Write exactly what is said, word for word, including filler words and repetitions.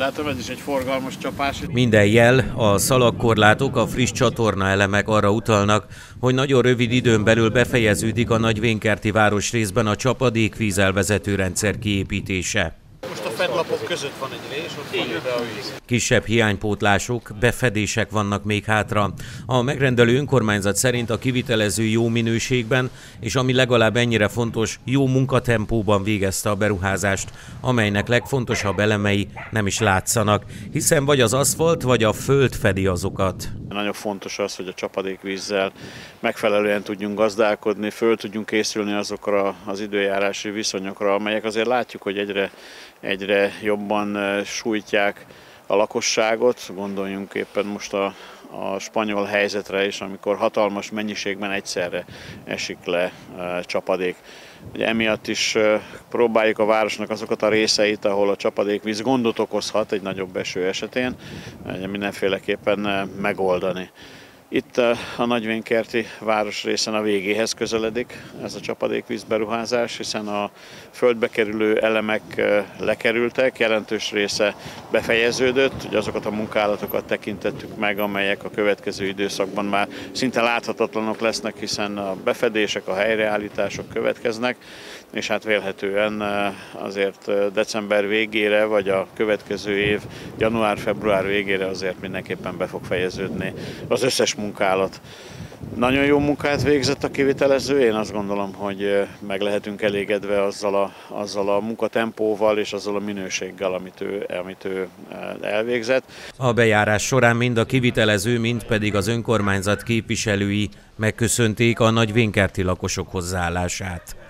Látom, ez is egy forgalmas csapás. Minden jel, a szalagkorlátok, a friss csatornaelemek arra utalnak, hogy nagyon rövid időn belül befejeződik a Nagyvénkerti városrészben a csapadékvíz elvezető rendszer kiépítése. Most a fedlapok között van egy rés, ott van be a víz. Kisebb hiánypótlások, befedések vannak még hátra. A megrendelő önkormányzat szerint a kivitelező jó minőségben, és ami legalább ennyire fontos, jó munkatempóban végezte a beruházást, amelynek legfontosabb elemei nem is látszanak, hiszen vagy az aszfalt, vagy a föld fedi azokat. Nagyon fontos az, hogy a csapadékvízzel megfelelően tudjunk gazdálkodni, föl tudjunk készülni azokra az időjárási viszonyokra, amelyek azért látjuk, hogy egyre, egyre jobban sújtják a lakosságot. Gondoljunk éppen most a, a spanyol helyzetre is, amikor hatalmas mennyiségben egyszerre esik le e, csapadék. Ugye emiatt is e, próbáljuk a városnak azokat a részeit, ahol a csapadékvíz gondot okozhat egy nagyobb eső esetén, e, mindenféleképpen e, megoldani. Itt a Nagyvénkerti városrészen a végéhez közeledik ez a csapadékvíz beruházás, hiszen a földbe kerülő elemek lekerültek, jelentős része befejeződött, ugye azokat a munkálatokat tekintettük meg, amelyek a következő időszakban már szinte láthatatlanok lesznek, hiszen a befedések, a helyreállítások következnek, és hát vélhetően azért december végére, vagy a következő év január-február végére azért mindenképpen be fog fejeződni az összes munkálat. Nagyon jó munkát végzett a kivitelező, én azt gondolom, hogy meg lehetünk elégedve azzal a, azzal a munkatempóval és azzal a minőséggel, amit ő, amit ő elvégzett. A bejárás során mind a kivitelező, mind pedig az önkormányzat képviselői megköszönték a nagyvénkerti lakosok hozzáállását.